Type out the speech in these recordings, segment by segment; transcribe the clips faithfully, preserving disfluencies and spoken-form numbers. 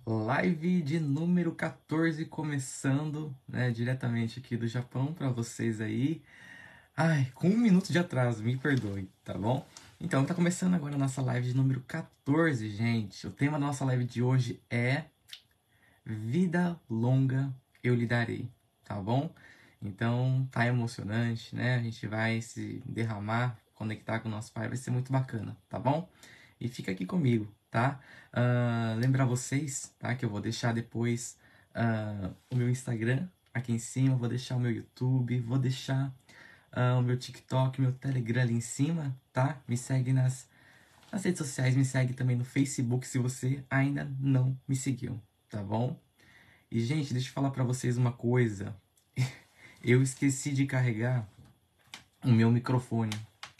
Live de número quatorze começando, né, diretamente aqui do Japão para vocês aí. Ai, com um minuto de atraso, me perdoe, tá bom? Então, tá começando agora a nossa live de número quatorze, gente. O tema da nossa live de hoje é Vida Longa Eu Lhe Darei, tá bom? Então, tá emocionante, né? A gente vai se derramar, conectar com o nosso Pai, vai ser muito bacana, tá bom? E fica aqui comigo, tá? Uh, lembrar vocês, tá? Que eu vou deixar depois uh, o meu Instagram aqui em cima, vou deixar o meu YouTube, vou deixar uh, o meu TikTok, meu Telegram ali em cima, tá? Me segue nas, nas redes sociais, me segue também no Facebook se você ainda não me seguiu, tá bom? E, gente, deixa eu falar pra vocês uma coisa. Eu esqueci de carregar o meu microfone.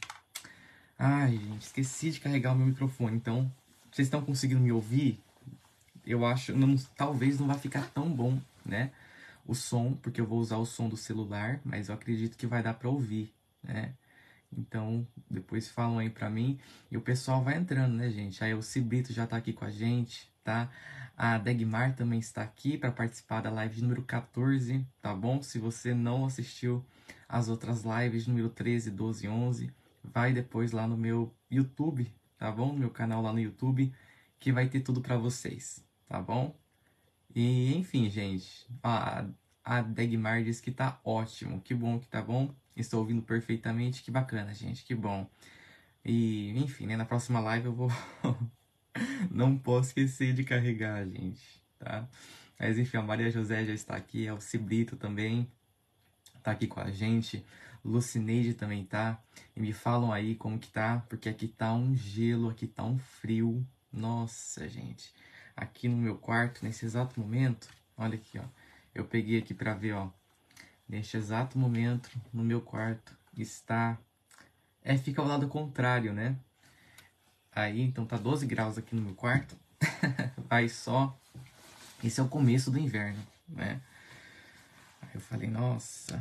Ai, gente, esqueci de carregar o meu microfone. Então, vocês estão conseguindo me ouvir? Eu acho, não, talvez não vai ficar tão bom, né? O som, porque eu vou usar o som do celular, mas eu acredito que vai dar pra ouvir, né? Então, depois falam aí pra mim. E o pessoal vai entrando, né, gente? Aí o Cibrito já tá aqui com a gente, tá? A Degmar também está aqui para participar da live número quatorze, tá bom? Se você não assistiu as outras lives, número treze, doze e onze, vai depois lá no meu YouTube, tá bom? No meu canal lá no YouTube, que vai ter tudo para vocês, tá bom? E, enfim, gente, a, a Degmar diz que tá ótimo, que bom que tá bom. Estou ouvindo perfeitamente, que bacana, gente, que bom. E, enfim, né, na próxima live eu vou... Não posso esquecer de carregar, gente, tá? Mas, enfim, a Maria José já está aqui, a Cibrito também tá aqui com a gente, Lucineide também tá. E me falam aí como que tá, porque aqui tá um gelo, aqui tá um frio. Nossa, gente. Aqui no meu quarto, nesse exato momento, olha aqui, ó. Eu peguei aqui pra ver, ó. Neste exato momento, no meu quarto, está... É, fica ao lado contrário, né? Aí, então tá doze graus aqui no meu quarto. Aí só... Esse é o começo do inverno, né? Aí eu falei, nossa...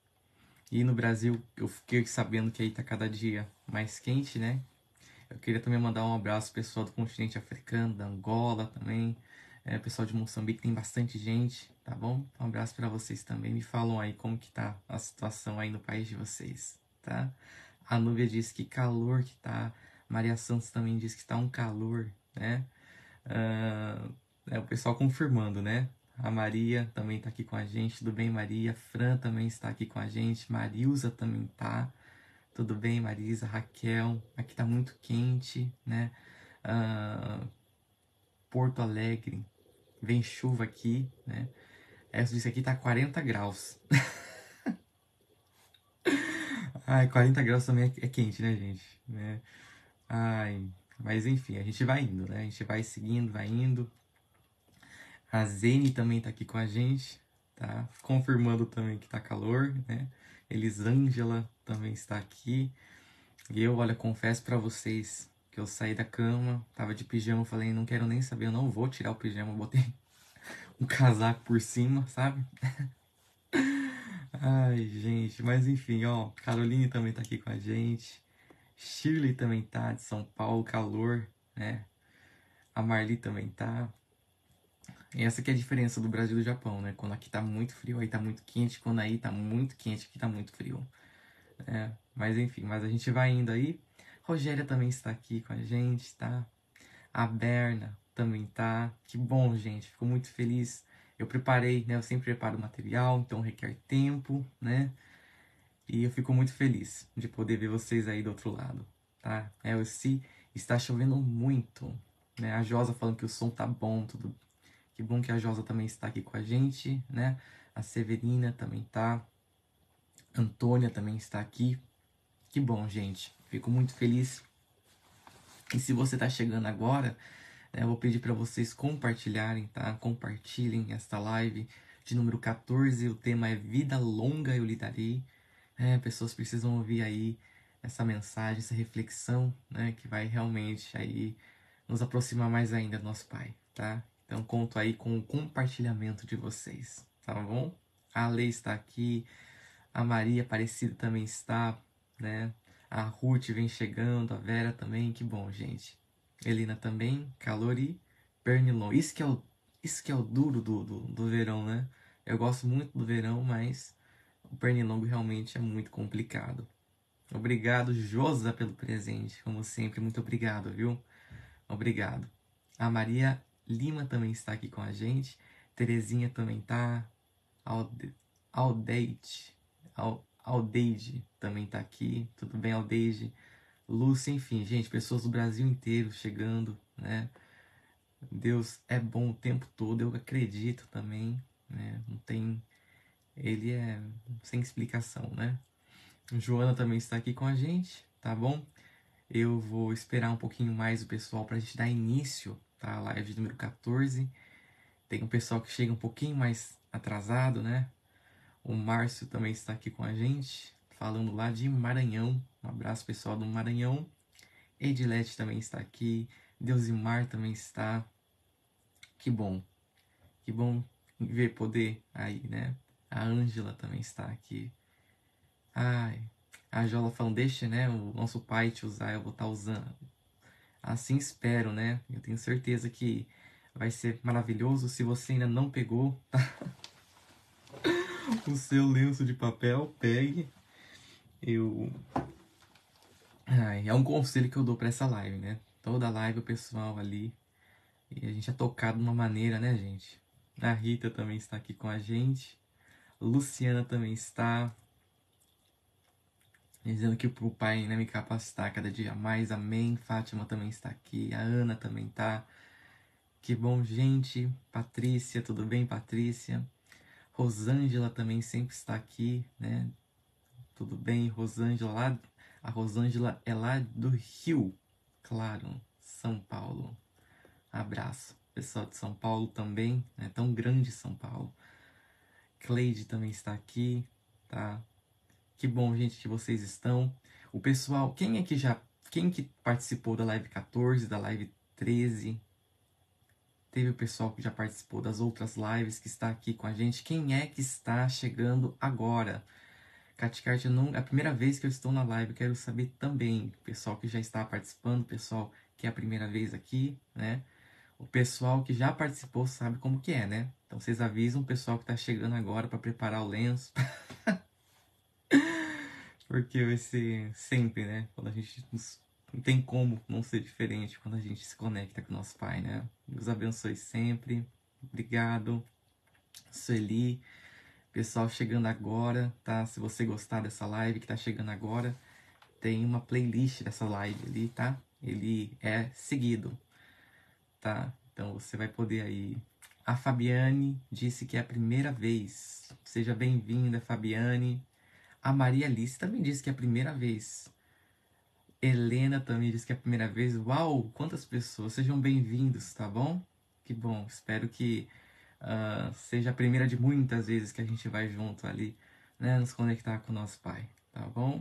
E no Brasil, eu fiquei sabendo que aí tá cada dia mais quente, né? Eu queria também mandar um abraço pro pessoal do continente africano, da Angola também. É, pessoal de Moçambique, tem bastante gente, tá bom? Um abraço para vocês também. Me falam aí como que tá a situação aí no país de vocês, tá? A Núbia disse que calor que tá. Maria Santos também disse que tá um calor, né? Uh, é o pessoal confirmando, né? A Maria também tá aqui com a gente. Tudo bem, Maria? Fran também está aqui com a gente. Marilza também tá. Tudo bem, Marisa? Raquel. Aqui tá muito quente, né? Uh, Porto Alegre. Vem chuva aqui, né? Essa disse aqui tá quarenta graus. Ai, quarenta graus também é quente, né, gente? Né? Ai, mas enfim, a gente vai indo, né? A gente vai seguindo, vai indo. A Zene também tá aqui com a gente, tá? Confirmando também que tá calor, né? Elisângela também está aqui. E eu, olha, confesso pra vocês que eu saí da cama, tava de pijama, falei, não quero nem saber, eu não vou tirar o pijama, botei um casaco por cima, sabe? Ai, gente, mas enfim, ó, Caroline também tá aqui com a gente. Shirley também tá, de São Paulo, calor, né? A Marli também tá. E essa que é a diferença do Brasil e do Japão, né? Quando aqui tá muito frio, aí tá muito quente. Quando aí tá muito quente, aqui tá muito frio. É, mas enfim, mas a gente vai indo aí. Rogéria também está aqui com a gente, tá? A Berna também tá. Que bom, gente. Fico muito feliz. Eu preparei, né? Eu sempre preparo o material, então requer tempo, né? E eu fico muito feliz de poder ver vocês aí do outro lado, tá? É, o Si está chovendo muito, né? A Josa falando que o som tá bom, tudo. Que bom que a Josa também está aqui com a gente, né? A Severina também tá. A Antônia também está aqui. Que bom, gente. Fico muito feliz. E se você tá chegando agora, né, eu vou pedir para vocês compartilharem, tá? Compartilhem esta live de número quatorze. O tema é Vida Longa Eu Lhe Darei. É, pessoas precisam ouvir aí essa mensagem, essa reflexão, né? Que vai realmente aí nos aproximar mais ainda do nosso Pai, tá? Então conto aí com o compartilhamento de vocês, tá bom? A Lei está aqui, a Maria Aparecida também está, né? A Ruth vem chegando, a Vera também, que bom, gente. Elina também, Calori, Pernilon. Isso que é o, Isso que é o duro do, do, do verão, né? Eu gosto muito do verão, mas o pernilongo realmente é muito complicado. Obrigado, Josa, pelo presente. Como sempre, muito obrigado, viu? Obrigado. A Maria Lima também está aqui com a gente. Terezinha também tá. Alde... Aldeide. Al... Aldeide também tá aqui. Tudo bem, Aldeide? Lúcia, enfim, gente, pessoas do Brasil inteiro chegando, né? Deus é bom o tempo todo, eu acredito também, né? Não tem. Ele é sem explicação, né? Joana também está aqui com a gente, tá bom? Eu vou esperar um pouquinho mais o pessoal pra gente dar início, tá? A live número quatorze. Tem um pessoal que chega um pouquinho mais atrasado, né? O Márcio também está aqui com a gente, falando lá de Maranhão. Um abraço, pessoal do Maranhão. Edilete também está aqui. Deusimar também está. Que bom. Que bom ver poder aí, né? A Ângela também está aqui. Ai, a Jola falando, deixa, né? O nosso pai te usar, eu vou estar usando. Assim espero, né? Eu tenho certeza que vai ser maravilhoso. Se você ainda não pegou o seu lenço de papel, pegue. Eu. Ai, é um conselho que eu dou para essa live, né? Toda live o pessoal ali. E a gente é tocado de uma maneira, né, gente? A Rita também está aqui com a gente. Luciana também está. Dizendo que o Pai, né, me capacitar cada dia mais. Amém. Fátima também está aqui. A Ana também tá. Que bom, gente. Patrícia, tudo bem, Patrícia? Rosângela também sempre está aqui, né? Tudo bem, Rosângela lá. A Rosângela é lá do Rio, claro, São Paulo. Abraço. Pessoal de São Paulo também, é tão grande São Paulo. Cleide também está aqui, tá? Que bom, gente, que vocês estão. O pessoal, quem é que já, quem que participou da live quatorze, da live treze? Teve o pessoal que já participou das outras lives que está aqui com a gente. Quem é que está chegando agora? Caticarte, não, é a primeira vez que eu estou na live, quero saber também. O pessoal que já está participando, o pessoal que é a primeira vez aqui, né? O pessoal que já participou sabe como que é, né? Então vocês avisam o pessoal que está chegando agora para preparar o lenço. Porque vai ser sempre, né? Quando a gente não tem como não ser diferente quando a gente se conecta com o nosso Pai, né? Deus abençoe sempre. Obrigado. Sueli. Pessoal chegando agora, tá? Se você gostar dessa live que tá chegando agora, tem uma playlist dessa live ali, tá? Ele é seguido, tá? Então você vai poder aí. A Fabiane disse que é a primeira vez. Seja bem-vinda, Fabiane. A Maria Alice também disse que é a primeira vez. Helena também disse que é a primeira vez. Uau, quantas pessoas! Sejam bem-vindos, tá bom? Que bom, espero que uh, seja a primeira de muitas vezes que a gente vai junto ali, né? Nos conectar com o nosso Pai, tá bom?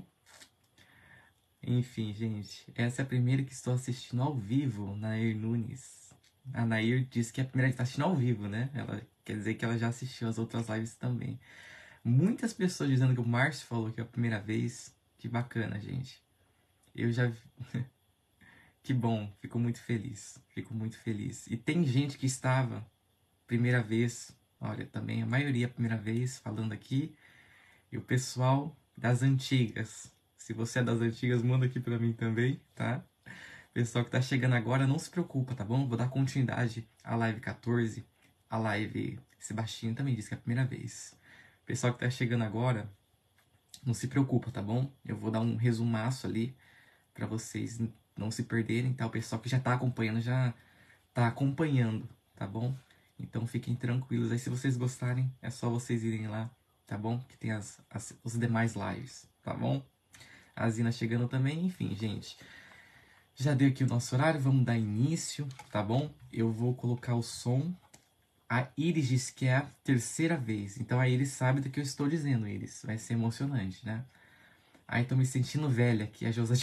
Enfim, gente, essa é a primeira que estou assistindo ao vivo, Nair Nunes. A Nair disse que é a primeira que está assistindo ao vivo, né? Ela quer dizer que ela já assistiu as outras lives também. Muitas pessoas dizendo que o Márcio falou que é a primeira vez. Que bacana, gente. Eu já vi. Que bom, fico muito feliz. Fico muito feliz. E tem gente que estava primeira vez, olha, também a maioria primeira vez falando aqui. E o pessoal das antigas. Se você é das antigas, manda aqui pra mim também, tá? Pessoal que tá chegando agora, não se preocupa, tá bom? Vou dar continuidade à live quatorze. A live Sebastião também disse que é a primeira vez. Pessoal que tá chegando agora, não se preocupa, tá bom? Eu vou dar um resumaço ali pra vocês não se perderem, tá? O pessoal que já tá acompanhando, já tá acompanhando, tá bom? Então fiquem tranquilos. Aí se vocês gostarem, é só vocês irem lá, tá bom? Que tem as, as, os demais lives, tá bom? A Zina chegando também, enfim, gente. Já deu aqui o nosso horário, vamos dar início, tá bom? Eu vou colocar o som. A Iris disse que é a terceira vez, então a Iris sabe do que eu estou dizendo, Iris. Vai ser emocionante, né? Ai, tô me sentindo velha aqui, a Josa...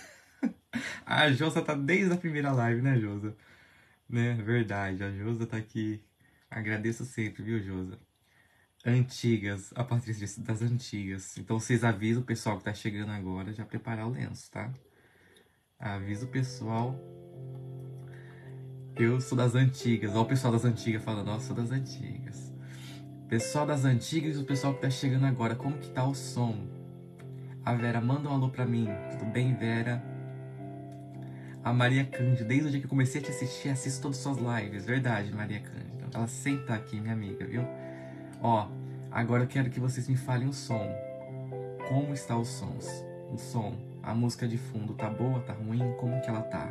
a Josa tá desde a primeira live, né, Josa? Né, verdade, a Josa tá aqui. Agradeço sempre, viu, Josa? Antigas, a Patrícia disse das antigas. Então vocês avisam o pessoal que tá chegando agora já preparar o lenço, tá? Avisa o pessoal. Eu sou das antigas. Olha o pessoal das antigas falando, nossa, sou das antigas. Pessoal das antigas e o pessoal que tá chegando agora, como que tá o som? A Vera, manda um alô pra mim. Tudo bem, Vera? A Maria Cândida, desde o dia que eu comecei a te assistir, assisto todas as suas lives. Verdade, Maria Cândida. Ela sempre tá aqui, minha amiga, viu? Ó, agora eu quero que vocês me falem o som. Como está os sons? O som, a música de fundo, tá boa, tá ruim? Como que ela tá?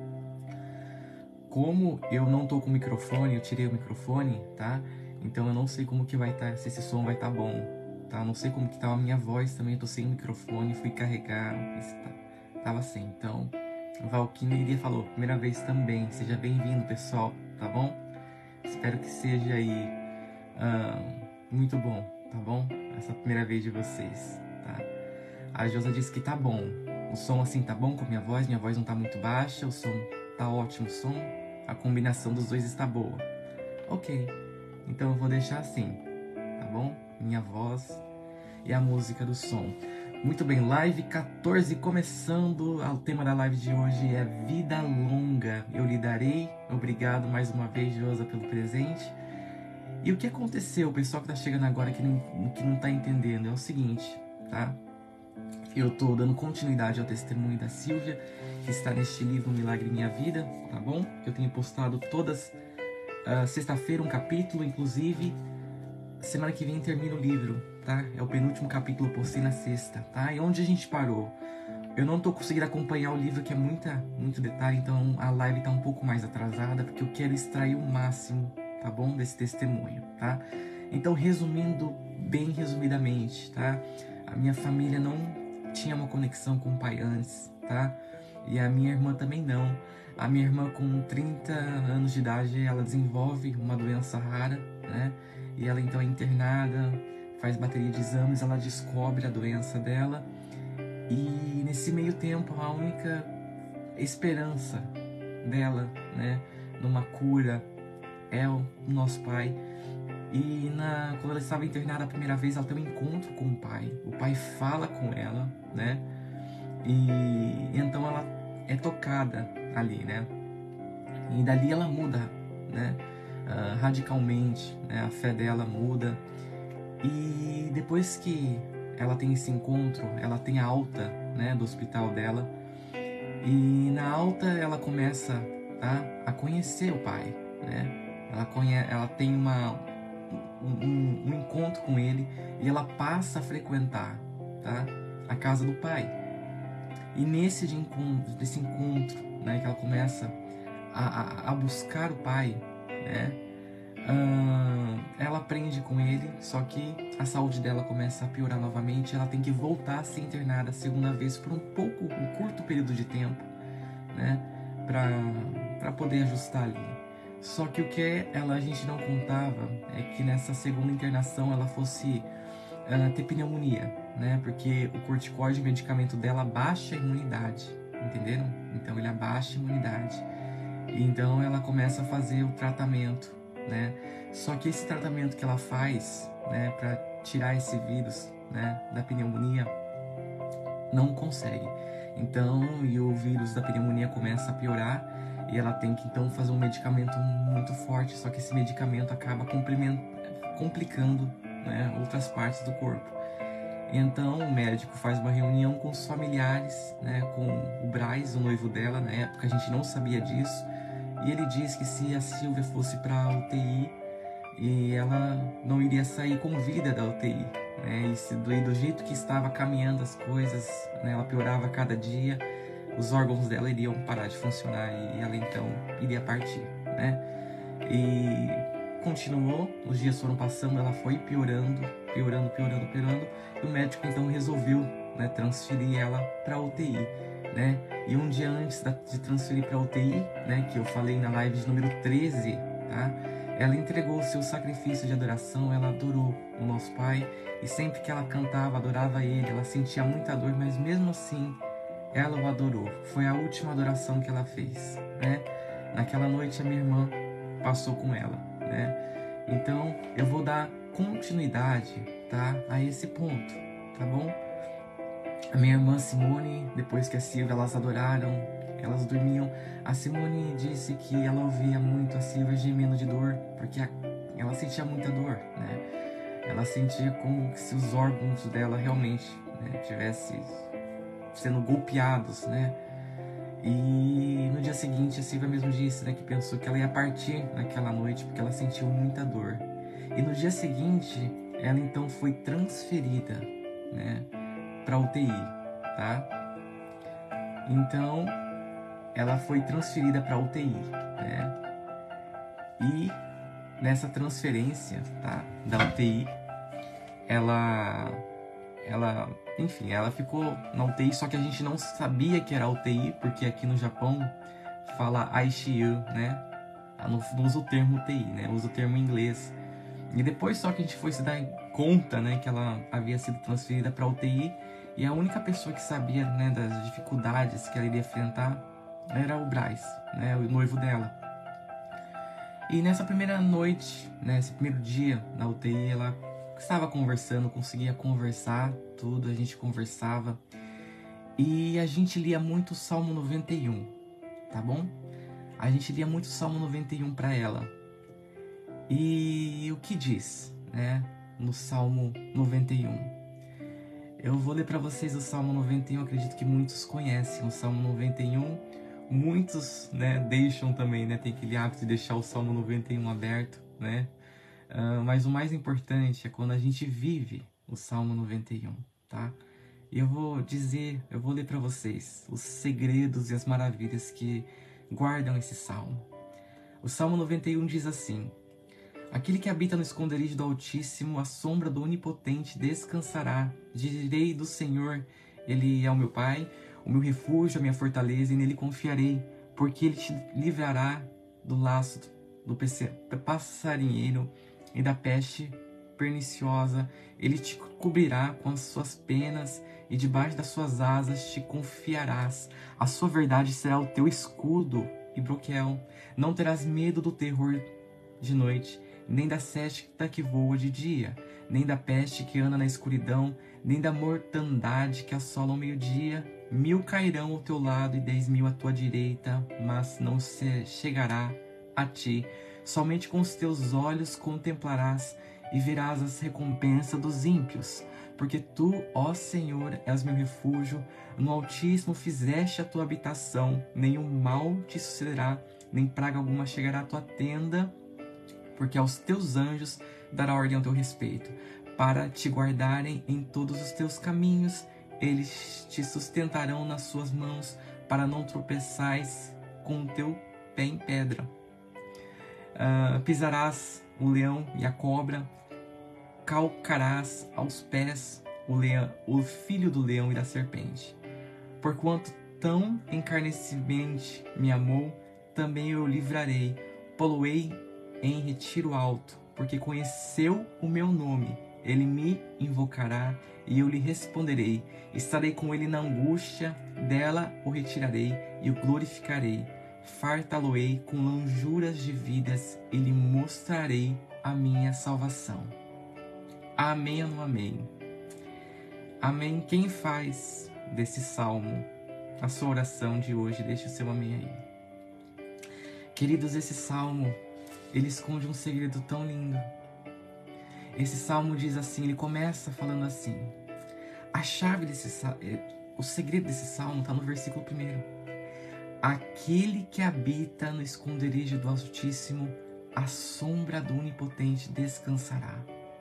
Como eu não tô com o microfone, eu tirei o microfone, tá? Então eu não sei como que vai estar, tá, se esse som vai estar tá bom, tá? Eu não sei como que tá a minha voz também, eu tô sem microfone, fui carregar, tá, tava assim. Então, Valkyrie falou, primeira vez também, seja bem-vindo, pessoal, tá bom? Espero que seja aí uh, muito bom, tá bom? Essa primeira vez de vocês, tá? A Josa disse que tá bom, o som assim tá bom com a minha voz, minha voz não tá muito baixa, o som tá ótimo, o som, a combinação dos dois está boa. Ok, então eu vou deixar assim, tá bom? Minha voz e a música do som. Muito bem, live quatorze começando. O tema da live de hoje é vida longa. Eu lhe darei. Obrigado mais uma vez, Josa, pelo presente. E o que aconteceu, o pessoal que tá chegando agora que não, que não tá entendendo, é o seguinte, tá? Eu tô dando continuidade ao testemunho da Silvia, que está neste livro Milagre em Minha Vida, tá bom? Eu tenho postado todas, uh, sexta-feira um capítulo, inclusive, semana que vem termina o livro, tá? É o penúltimo capítulo, eu postei na sexta, tá? E onde a gente parou? Eu não tô conseguindo acompanhar o livro, que é muita, muito detalhe, então a live tá um pouco mais atrasada, porque eu quero extrair o máximo, tá bom? Desse testemunho, tá? Então, resumindo, bem resumidamente, tá? A minha família não tinha uma conexão com o pai antes, tá? E a minha irmã também não. A minha irmã, com trinta anos de idade, ela desenvolve uma doença rara, né? E ela então é internada, faz bateria de exames, ela descobre a doença dela. E nesse meio tempo, a única esperança dela, né, numa cura, é o nosso pai. E na, quando ela estava internada a primeira vez, ela tem um encontro com o pai. O pai fala com ela, né? E então ela é tocada ali, né? E dali ela muda, né? Uh, radicalmente, né? A fé dela muda. E depois que ela tem esse encontro, ela tem a alta, né, do hospital dela. E na alta ela começa a, a conhecer o pai, né? Ela, conhece, ela tem uma... Um, um encontro com ele e ela passa a frequentar, tá? A casa do pai. E nesse de encontro, desse encontro, né, que ela começa a, a, a buscar o pai, né, uh, ela aprende com ele, só que a saúde dela começa a piorar novamente. Ela tem que voltar a ser internada a segunda vez por um pouco, um curto período de tempo, né, pra, pra poder ajustar ali. Só que o que ela, a gente não contava é que nessa segunda internação ela fosse uh, ter pneumonia, né? Porque o corticoide, o medicamento dela, baixa a imunidade, entenderam? Então ele abaixa a imunidade. E então ela começa a fazer o tratamento, né? Só que esse tratamento que ela faz, né, para tirar esse vírus, né, da pneumonia, não consegue. Então, e o vírus da pneumonia começa a piorar. E ela tem que então fazer um medicamento muito forte, só que esse medicamento acaba complicando, né, outras partes do corpo. Então o médico faz uma reunião com os familiares, né, com o Braz, o noivo dela. Na época a gente não sabia disso. E ele diz que se a Silvia fosse para a U T I, e ela não iria sair com vida da U T I, né, e se, do, do jeito que estava caminhando as coisas, né, ela piorava a cada dia. Os órgãos dela iriam parar de funcionar e ela então iria partir, né? E continuou, os dias foram passando, ela foi piorando, piorando, piorando, piorando. E o médico então resolveu, né, transferir ela para a U T I, né? E um dia antes de transferir para a U T I, né, que eu falei na live de número treze, tá? Ela entregou o seu sacrifício de adoração, ela adorou o nosso Pai. E sempre que ela cantava, adorava Ele, ela sentia muita dor, mas mesmo assim ela o adorou. Foi a última adoração que ela fez, né? Naquela noite a minha irmã passou com ela, né? Então eu vou dar continuidade, tá, a esse ponto, tá bom? A minha irmã Simone, depois que a Silvia, elas adoraram, elas dormiam. A Simone disse que ela ouvia muito a Silvia gemendo de dor, porque a, ela sentia muita dor, né? Ela sentia como se os órgãos dela realmente, né, tivessem sendo golpeados, né? E no dia seguinte a Silvia mesmo disse, né, que pensou que ela ia partir naquela noite porque ela sentiu muita dor. E no dia seguinte ela então foi transferida, né, para U T I, tá? Então ela foi transferida para U T I, né? E nessa transferência, tá, da U T I, ela ela, enfim, ela ficou na U T I, só que a gente não sabia que era U T I, porque aqui no Japão fala I C U, né? Não, não usa o termo U T I, né? Usa o termo em inglês. E depois só que a gente foi se dar conta, né, que ela havia sido transferida para U T I, e a única pessoa que sabia, né, das dificuldades que ela iria enfrentar era o Braz, né, o noivo dela. E nessa primeira noite, né, esse primeiro dia na U T I, ela estava conversando, conseguia conversar, tudo, a gente conversava. E a gente lia muito o Salmo noventa e um, tá bom? A gente lia muito o Salmo noventa e um para ela. E o que diz, né, no Salmo noventa e um? Eu vou ler para vocês o Salmo noventa e um, acredito que muitos conhecem o Salmo noventa e um. Muitos, né, deixam também, né, tem aquele hábito de deixar o Salmo noventa e um aberto, né? Uh, mas o mais importante é quando a gente vive o Salmo noventa e um, tá? E eu vou dizer, eu vou ler para vocês os segredos e as maravilhas que guardam esse Salmo. O Salmo noventa e um diz assim: aquele que habita no esconderijo do Altíssimo, à sombra do Onipotente descansará. Direi do Senhor, Ele é o meu Pai, o meu refúgio, a minha fortaleza, e nele confiarei, porque Ele te livrará do laço do passarinheiro e da peste perniciosa. Ele te cobrirá com as suas penas, e debaixo das suas asas te confiarás. A sua verdade será o teu escudo e broquel. Não terás medo do terror de noite, nem da seta que voa de dia, nem da peste que anda na escuridão, nem da mortandade que assola ao meio-dia. Mil cairão ao teu lado e dez mil à tua direita, mas não se chegará a ti. Somente com os teus olhos contemplarás e verás as recompensas dos ímpios. Porque tu, ó Senhor, és meu refúgio, no Altíssimo fizeste a tua habitação, nenhum mal te sucederá, nem praga alguma chegará à tua tenda, porque aos teus anjos dará ordem ao teu respeito, para te guardarem em todos os teus caminhos. Eles te sustentarão nas suas mãos, para não tropeçais com o teu pé em pedra. Uh, pisarás o leão e a cobra, calcarás aos pés o, leão, o filho do leão e da serpente. Porquanto tão encarnecidamente me amou, também eu o livrarei, poloei em retiro alto, porque conheceu o meu nome. Ele me invocará e eu lhe responderei. Estarei com ele na angústia, dela o retirarei e o glorificarei. Fartá-lo-ei com lonjuras de vidas e lhe mostrarei a minha salvação. Amém ou não amém? Amém. Quem faz desse salmo a sua oração de hoje, deixa o seu amém aí. Queridos, esse salmo, ele esconde um segredo tão lindo. Esse salmo diz assim, ele começa falando assim. A chave desse o segredo desse salmo está no versículo primeiro. Aquele que habita no esconderijo do Altíssimo, à sombra do Onipotente descansará.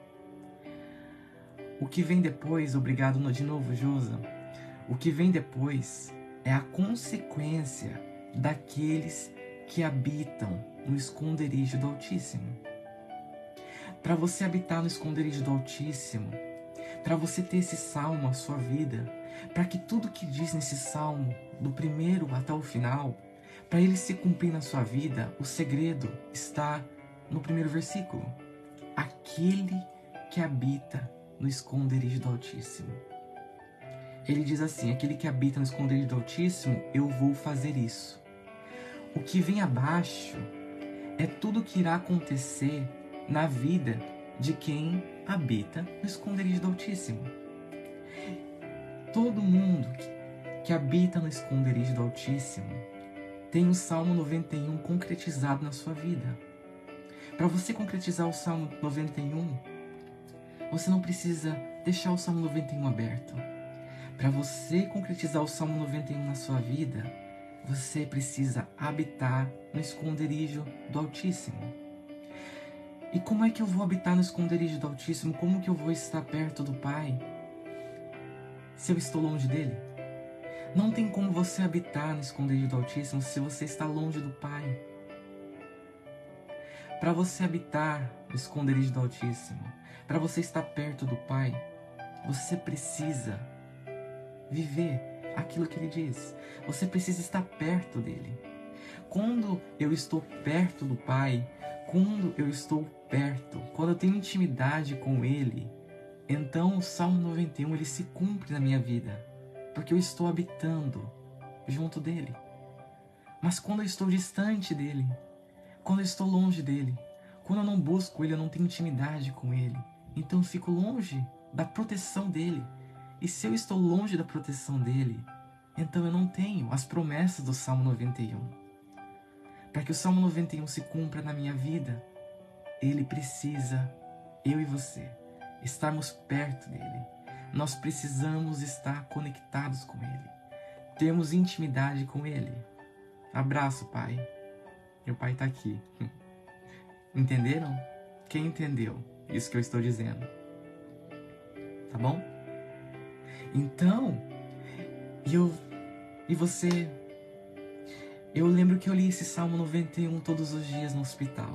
O que vem depois, obrigado de novo, Josa. O que vem depois é a consequência daqueles que habitam no esconderijo do Altíssimo. Para você habitar no esconderijo do Altíssimo, para você ter esse salmo na sua vida, para que tudo que diz nesse salmo, do primeiro até o final, para ele se cumprir na sua vida, o segredo está no primeiro versículo. Aquele que habita no esconderijo do Altíssimo. Ele diz assim, aquele que habita no esconderijo do Altíssimo, eu vou fazer isso. O que vem abaixo é tudo que irá acontecer na vida de quem habita no esconderijo do Altíssimo. Todo mundo que habita no esconderijo do Altíssimo tem o Salmo noventa e um concretizado na sua vida. Para você concretizar o Salmo noventa e um, você não precisa deixar o Salmo noventa e um aberto. Para você concretizar o Salmo noventa e um na sua vida, você precisa habitar no esconderijo do Altíssimo. E como é que eu vou habitar no esconderijo do Altíssimo? Como que eu vou estar perto do Pai se eu estou longe dele? Não tem como você habitar no esconderijo do Altíssimo se você está longe do Pai. Para você habitar no esconderijo do Altíssimo, para você estar perto do Pai, você precisa viver aquilo que Ele diz. Você precisa estar perto dele. Quando eu estou perto do Pai, quando eu estou perto, quando eu tenho intimidade com Ele, então o Salmo noventa e um ele se cumpre na minha vida, porque eu estou habitando junto dele. Mas quando eu estou distante dele, quando eu estou longe dele, quando eu não busco ele, eu não tenho intimidade com ele, então eu fico longe da proteção dele. E se eu estou longe da proteção dele, então eu não tenho as promessas do Salmo noventa e um. Para que o Salmo noventa e um se cumpra na minha vida, ele precisa, eu e você, estarmos perto dele. Nós precisamos estar conectados com ele, termos intimidade com ele. Abraço, Pai. Meu Pai está aqui. Entenderam? Quem entendeu isso que eu estou dizendo? Tá bom? Então, eu e você, eu lembro que eu li esse Salmo noventa e um todos os dias no hospital.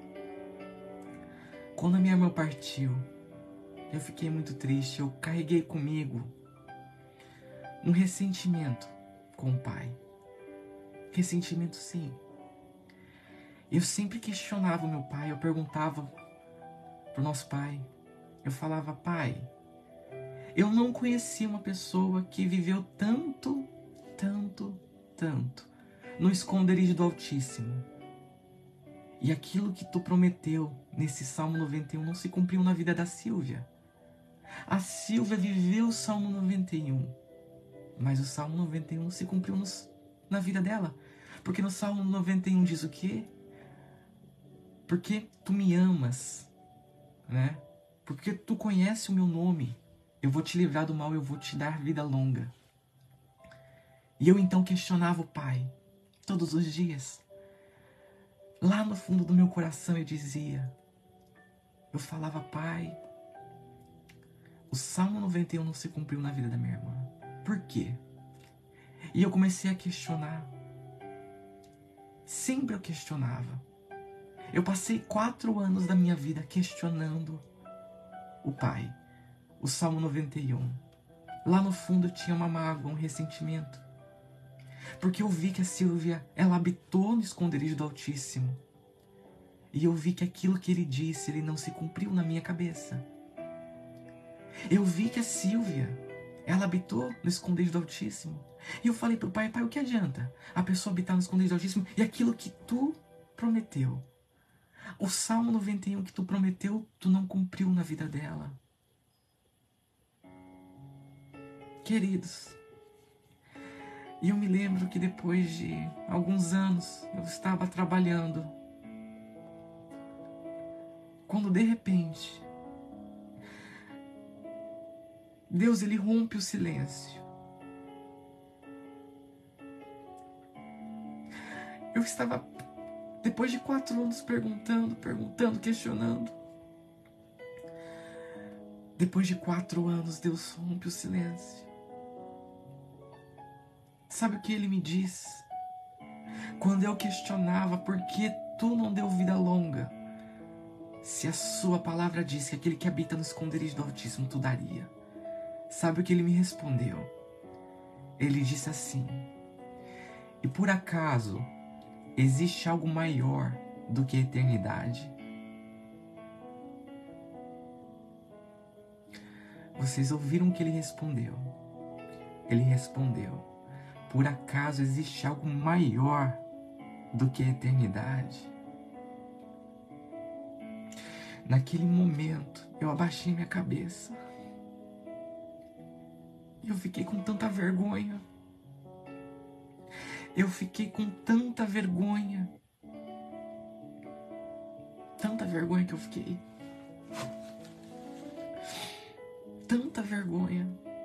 Quando a minha irmã partiu, eu fiquei muito triste. Eu carreguei comigo um ressentimento com o Pai. Ressentimento, sim. Eu sempre questionava o meu pai. Eu perguntava pro nosso pai. Eu falava: Pai, eu não conheci uma pessoa que viveu tanto, tanto, tanto no esconderijo do Altíssimo. E aquilo que tu prometeu nesse Salmo noventa e um não se cumpriu na vida da Silvia. A Silvia viveu o Salmo noventa e um, mas o Salmo noventa e um não se cumpriu nos, na vida dela. Porque no Salmo noventa e um diz o quê? Porque tu me amas, né? Porque tu conheces o meu nome, eu vou te livrar do mal, eu vou te dar vida longa. E eu então questionava o Pai, todos os dias. Lá no fundo do meu coração eu dizia, eu falava: Pai, o Salmo noventa e um não se cumpriu na vida da minha irmã. Por quê? E eu comecei a questionar. Sempre eu questionava. Eu passei quatro anos da minha vida questionando o Pai. O Salmo noventa e um. Lá no fundo tinha uma mágoa, um ressentimento. Porque eu vi que a Silvia, ela habitou no esconderijo do Altíssimo. E eu vi que aquilo que ele disse, ele não se cumpriu na minha cabeça. Eu vi que a Silvia, ela habitou no esconderijo do Altíssimo. E eu falei pro Pai: Pai, o que adianta a pessoa habitar no esconderijo do Altíssimo e aquilo que tu prometeu? O Salmo noventa e um que tu prometeu, tu não cumpriu na vida dela. Queridos, e eu me lembro que depois de alguns anos eu estava trabalhando, quando de repente Deus, ele rompe o silêncio. Eu estava, depois de quatro anos, perguntando, perguntando, questionando. Depois de quatro anos, Deus rompe o silêncio. Sabe o que ele me diz? Quando eu questionava por que tu não deu vida longa, se a sua palavra diz que aquele que habita no esconderijo do Altíssimo tu daria. Sabe o que ele me respondeu? Ele disse assim: e por acaso existe algo maior do que a eternidade? Vocês ouviram o que ele respondeu? Ele respondeu: por acaso existe algo maior do que a eternidade? Naquele momento, eu abaixei minha cabeça. E eu fiquei com tanta vergonha. Eu fiquei com tanta vergonha. Tanta vergonha que eu fiquei. Tanta vergonha.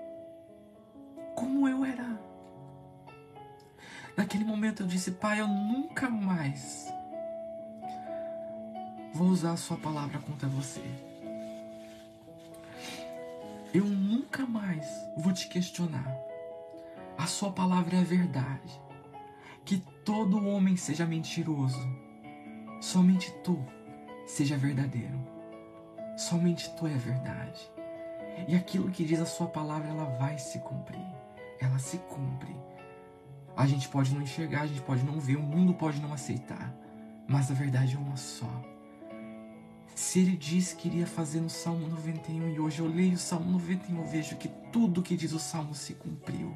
Como eu era. Naquele momento eu disse: Pai, eu nunca mais vou usar a sua palavra contra você. Eu nunca mais vou te questionar. A sua palavra é verdade. Que todo homem seja mentiroso. Somente tu seja verdadeiro. Somente tu é verdade. E aquilo que diz a sua palavra, ela vai se cumprir. Ela se cumpre. A gente pode não enxergar, a gente pode não ver, o mundo pode não aceitar. Mas a verdade é uma só. Se ele disse que iria fazer no Salmo noventa e um, e hoje eu leio o Salmo noventa e um, eu vejo que tudo que diz o Salmo se cumpriu.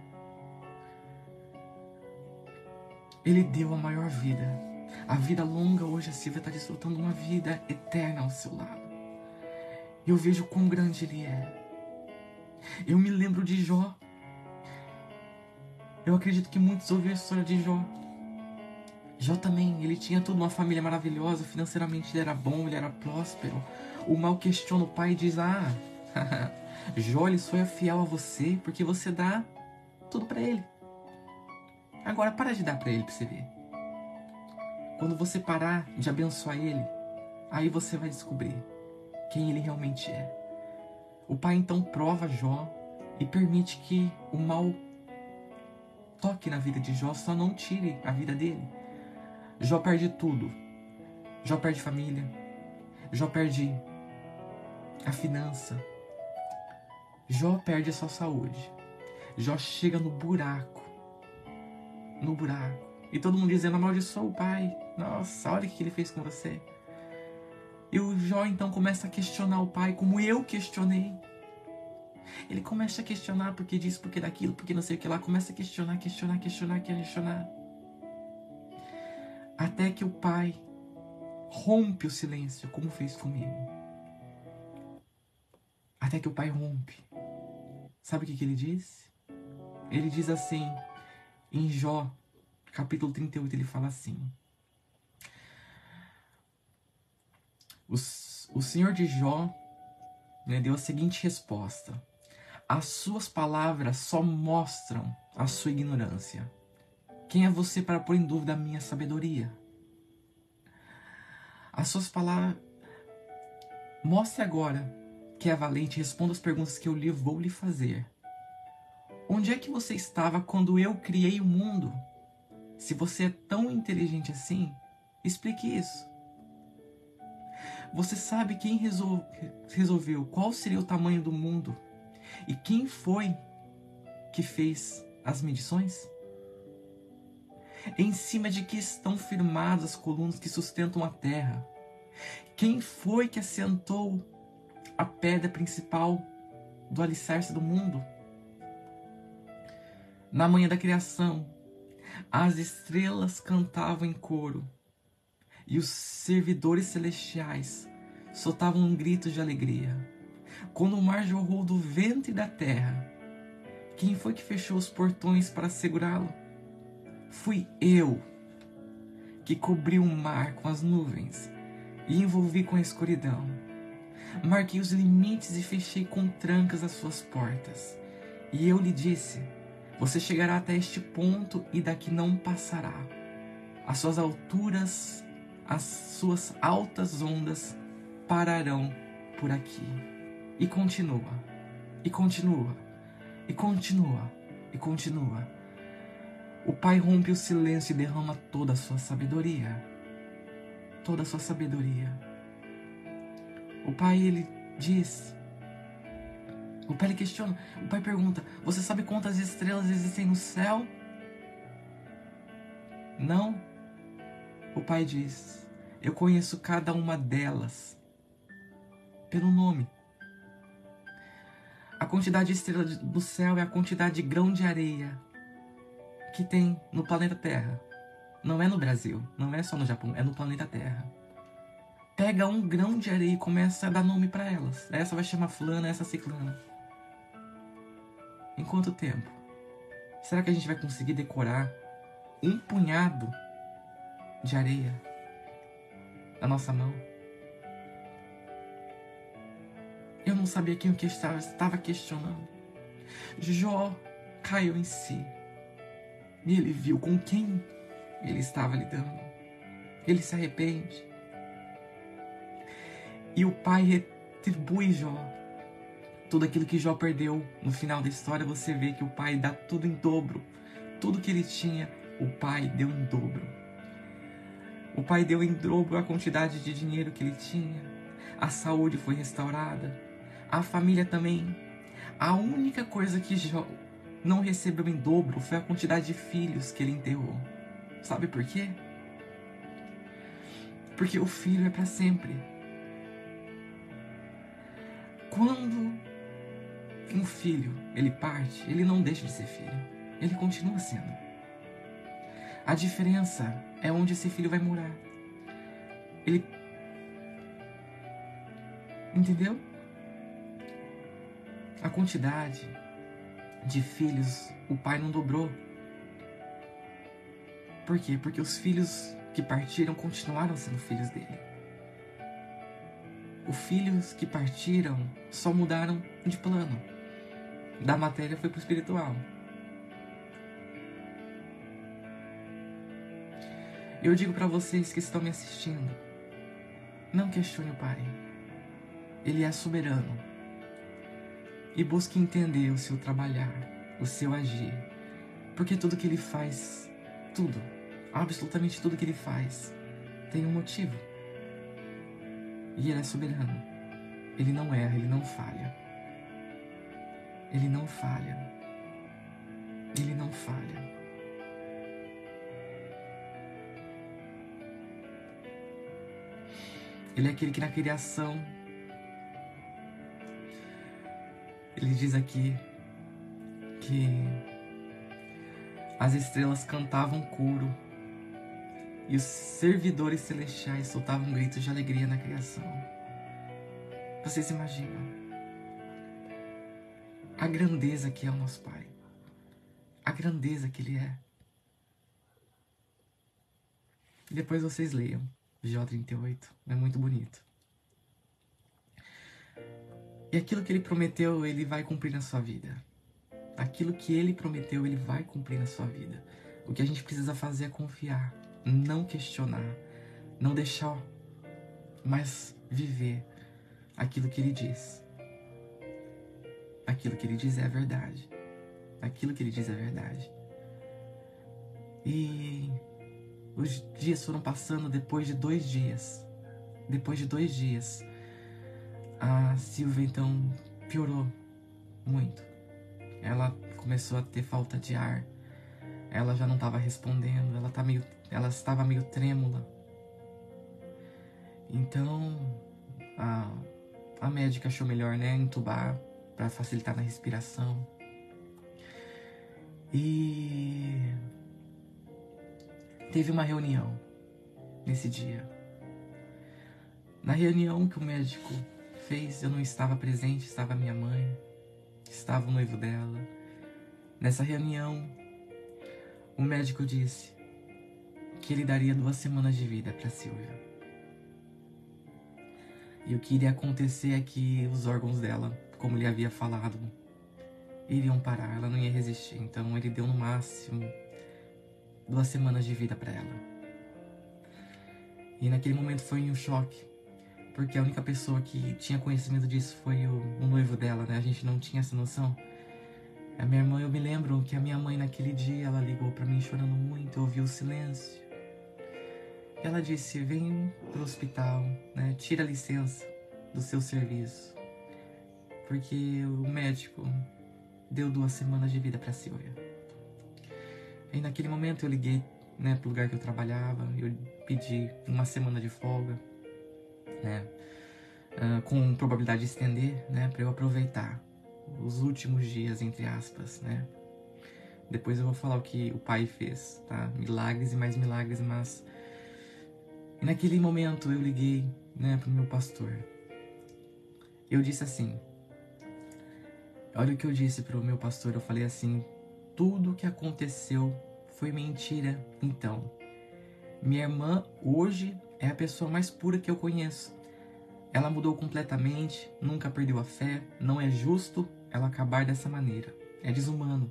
Ele deu a maior vida. A vida longa hoje, a Silvia está desfrutando uma vida eterna ao seu lado. Eu vejo quão grande ele é. Eu me lembro de Jó. Eu acredito que muitos ouviram a história de Jó. Jó também, ele tinha tudo, uma família maravilhosa, financeiramente ele era bom, ele era próspero. O mal questiona o pai e diz: ah, Jó, ele só é fiel a você porque você dá tudo pra ele. Agora para de dar pra ele pra você ver. Quando você parar de abençoar ele, aí você vai descobrir quem ele realmente é. O pai então prova Jó e permite que o mal toque na vida de Jó, só não tire a vida dele. Jó perde tudo. Jó perde família. Jó perde a finança. Jó perde a sua saúde. Jó chega no buraco. No buraco. E todo mundo dizendo: amaldiçoa o pai. Nossa, olha o que ele fez com você. E o Jó então começa a questionar o pai, como eu questionei. Ele começa a questionar porque disso, porque daquilo, porque não sei o que lá. Começa a questionar, questionar, questionar, questionar. Até que o pai rompe o silêncio, como fez comigo. Até que o pai rompe. Sabe o que, que ele diz? Ele diz assim, em Jó, capítulo trinta e oito, ele fala assim: O, o Senhor de Jó, né, deu a seguinte resposta: as suas palavras só mostram a sua ignorância. Quem é você para pôr em dúvida a minha sabedoria? As suas palavras... Mostre agora que é valente, responda as perguntas que eu lhe vou lhe fazer. Onde é que você estava quando eu criei o mundo? Se você é tão inteligente assim, explique isso. Você sabe quem resol... resolveu qual seria o tamanho do mundo? E quem foi que fez as medições? Em cima de que estão firmadas as colunas que sustentam a terra? Quem foi que assentou a pedra principal do alicerce do mundo? Na manhã da criação, as estrelas cantavam em coro e os servidores celestiais soltavam um grito de alegria. Quando o mar jorrou do ventre da terra, quem foi que fechou os portões para segurá-lo? Fui eu, que cobri o mar com as nuvens e envolvi com a escuridão. Marquei os limites e fechei com trancas as suas portas. E eu lhe disse: você chegará até este ponto e daqui não passará. As suas alturas, as suas altas ondas pararão por aqui. E continua, e continua, e continua, e continua. O pai rompe o silêncio e derrama toda a sua sabedoria. Toda a sua sabedoria. O pai, ele diz... O pai, ele questiona. O pai pergunta: você sabe quantas estrelas existem no céu? Não. O pai diz: eu conheço cada uma delas pelo nome. A quantidade de estrelas do céu é a quantidade de grão de areia que tem no planeta Terra. Não é no Brasil, não é só no Japão, é no planeta Terra. Pega um grão de areia e começa a dar nome para elas. Essa vai chamar fulana, essa ciclana. Em quanto tempo? Será que a gente vai conseguir decorar um punhado de areia na nossa mão. Eu não sabia quem o que estava, estava questionando. Jó caiu em si. E ele viu com quem ele estava lidando. Ele se arrepende. E o pai retribui Jó. Tudo aquilo que Jó perdeu no final da história, você vê que o pai dá tudo em dobro. Tudo que ele tinha, o pai deu em dobro. O pai deu em dobro a quantidade de dinheiro que ele tinha. A saúde foi restaurada. A família também. A única coisa que Jó não recebeu em dobro foi a quantidade de filhos que ele enterrou. Sabe por quê? Porque o filho é para sempre. Quando um filho ele parte, ele não deixa de ser filho. Ele continua sendo. A diferença é onde esse filho vai morar. Ele... Entendeu? A quantidade de filhos o pai não dobrou. Por quê? Porque os filhos que partiram continuaram sendo filhos dele. Os filhos que partiram só mudaram de plano. Da matéria foi para o espiritual. Eu digo para vocês que estão me assistindo, não questione o Pai. Ele é soberano. E busque entender o seu trabalhar, o seu agir. Porque tudo que ele faz, tudo, absolutamente tudo que ele faz, tem um motivo. E ele é soberano. Ele não erra, ele não falha. Ele não falha. Ele não falha. Ele é aquele que na criação, ele diz aqui que as estrelas cantavam coro e os servidores celestiais soltavam gritos de alegria na criação. Vocês imaginam a grandeza que é o nosso Pai, a grandeza que Ele é. E depois vocês leiam Jó trinta e oito, é muito bonito. E aquilo que Ele prometeu, Ele vai cumprir na sua vida. Aquilo que Ele prometeu, Ele vai cumprir na sua vida. O que a gente precisa fazer é confiar, não questionar, não deixar, mas viver aquilo que Ele diz. Aquilo que Ele diz é a verdade. Aquilo que Ele diz é a verdade. E os dias foram passando. Depois de dois dias, depois de dois dias, a Silvia então piorou muito. Ela começou a ter falta de ar. Ela já não estava respondendo. Ela, tá meio, ela estava meio trêmula. Então, a, a médica achou melhor, né, entubar para facilitar na respiração. E teve uma reunião nesse dia. Na reunião que o médico fez, eu não estava presente, estava minha mãe, estava o noivo dela. Nessa reunião, o médico disse que ele daria duas semanas de vida para Silvia. E o que iria acontecer é que os órgãos dela, como ele havia falado, iriam parar, ela não ia resistir. Então ele deu no máximo duas semanas de vida para ela. E naquele momento foi um choque, porque a única pessoa que tinha conhecimento disso foi o, o noivo dela, né? A gente não tinha essa noção. A minha irmã, eu me lembro que a minha mãe naquele dia, ela ligou para mim chorando muito, eu ouvi o silêncio. E ela disse, vem pro hospital, né? Tira a licença do seu serviço, porque o médico deu duas semanas de vida para Silvia. E naquele momento eu liguei, né, pro lugar que eu trabalhava, eu pedi uma semana de folga, né, uh, com probabilidade de estender, né, para eu aproveitar os últimos dias, entre aspas, né. Depois eu vou falar o que o pai fez, tá? Milagres e mais milagres, mas... E naquele momento eu liguei, né, pro meu pastor. Eu disse assim, olha o que eu disse pro meu pastor, eu falei assim, tudo que aconteceu foi mentira, então. Minha irmã hoje é a pessoa mais pura que eu conheço. Ela mudou completamente, nunca perdeu a fé, não é justo ela acabar dessa maneira. É desumano.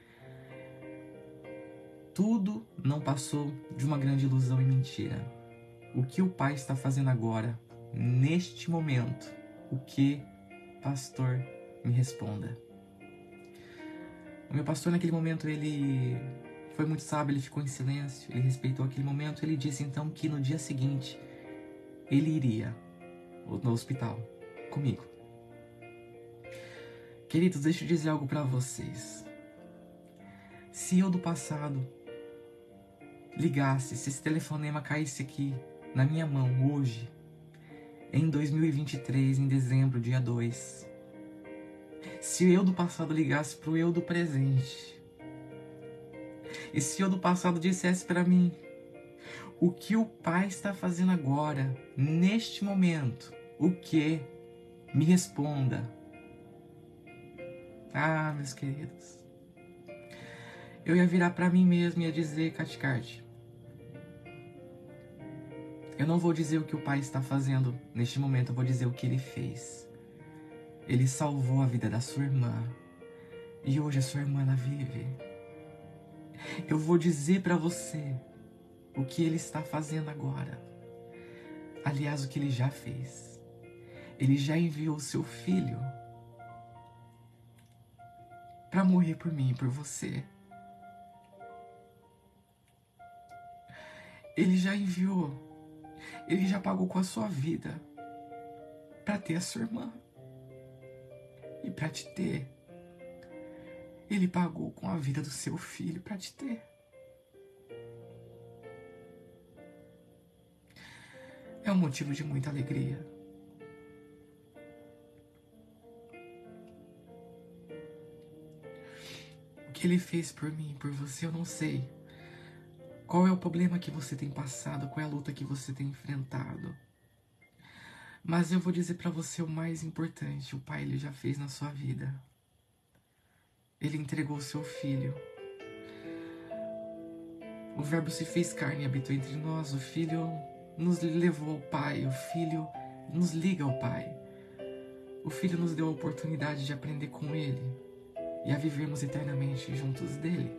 Tudo não passou de uma grande ilusão e mentira. O que o Pai está fazendo agora, neste momento? O que, pastor, me responda. O meu pastor naquele momento, ele foi muito sábio, ele ficou em silêncio, ele respeitou aquele momento, ele disse então que no dia seguinte ele iria no hospital comigo. Queridos, deixa eu dizer algo para vocês. Se eu do passado ligasse, se esse telefonema caísse aqui na minha mão hoje, em dois mil e vinte e três, em dezembro, dia dois, se eu do passado ligasse pro eu do presente, e se eu do passado dissesse para mim o que o Pai está fazendo agora, neste momento, o que? Me responda. Ah, meus queridos, eu ia virar para mim mesmo e ia dizer, Caticarte, eu não vou dizer o que o Pai está fazendo neste momento, eu vou dizer o que Ele fez. Ele salvou a vida da sua irmã. E hoje a sua irmã ela vive. Eu vou dizer para você o que Ele está fazendo agora. Aliás, o que Ele já fez. Ele já enviou o seu filho para morrer por mim e por você. Ele já enviou. Ele já pagou com a sua vida para ter a sua irmã. E para te ter, Ele pagou com a vida do seu filho para te ter. É um motivo de muita alegria. O que Ele fez por mim, por você, eu não sei. Qual é o problema que você tem passado, qual é a luta que você tem enfrentado. Mas eu vou dizer para você o mais importante, o Pai Ele já fez na sua vida. Ele entregou o seu Filho. O Verbo se fez carne e habitou entre nós. O Filho nos levou ao Pai. O Filho nos liga ao Pai. O Filho nos deu a oportunidade de aprender com Ele e a vivermos eternamente juntos dEle.